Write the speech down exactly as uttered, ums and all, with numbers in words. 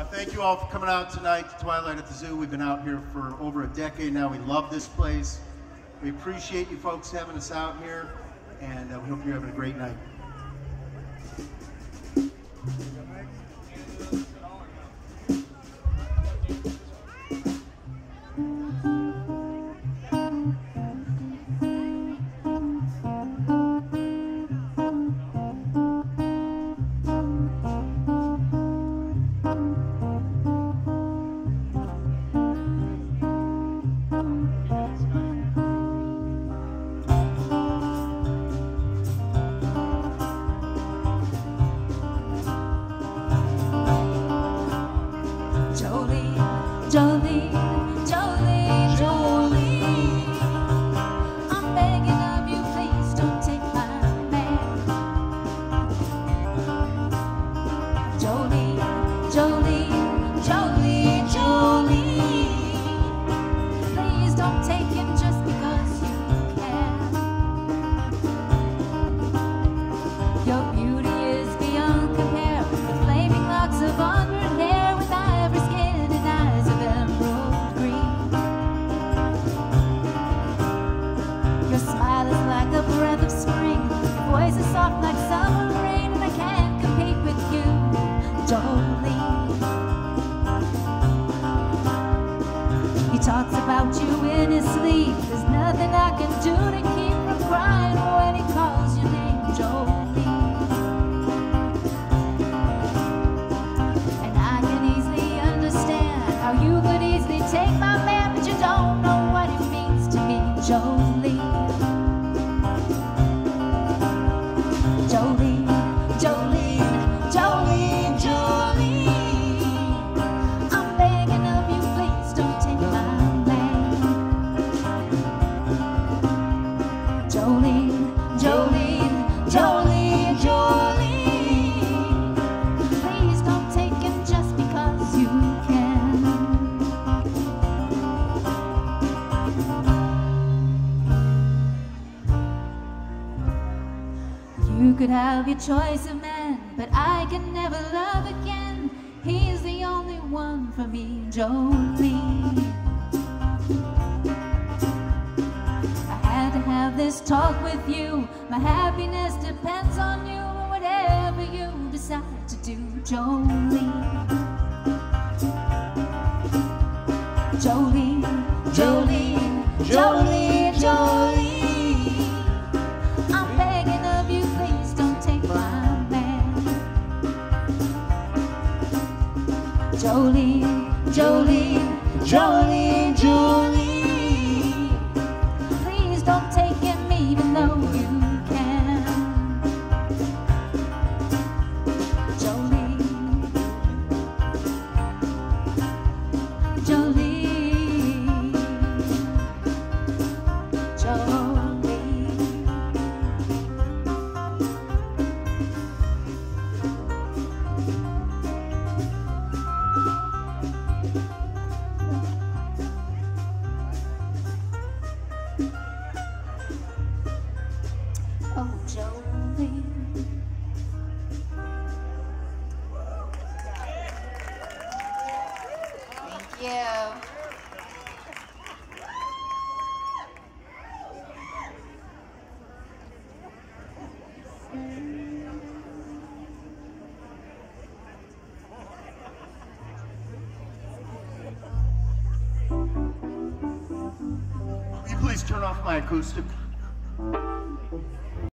Thank you all for coming out tonight to Twilight at the Zoo. We've been out here for over a decade now. We love this place. We appreciate you folks having us out here, and uh, we hope you're having a great night. Jolene, Jolene, Jolene, I'm begging of you, please don't take my man. Jolene, Jolene, Jolene, Jolene, please don't take him just because you can. Your beauty is beyond compare, with flaming locks of unruined hair, with ivory skin and eyes of emerald green. Your smile is like a breath of spring, your voice is soft like summer rain, and I can't compete with you, Jolene. He talks about you in his sleep, there's nothing I can do to keep from crying when he calls your name, Jolene. And I can easily understand how you could easily take my man, but you don't know what it means to me, Jolene. Jolene, Jolene, Jolene, Jolene, I'm begging of you, please don't take my man. Jolene, Jolene, Jolene, Jolene, please don't take him just because you can. You could have your choice of man, but I can never love again. He's the only one for me, Jolene. I had to have this talk with you. My happiness depends on you, and whatever you decide to do, Jolene. Jolene, Jolene, Jolene, Jolene, I'm begging of you, please don't take my man. Jolene, Jolene, Jolene, Jolene, please don't take him even though you can. Jolene, Jolene, Jolene. Oh, Jolene. Thank you. Will you please turn off my acoustic?